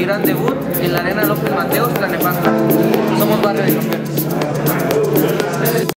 mi gran debut en la Arena López MATEOS, Tlalnepantla.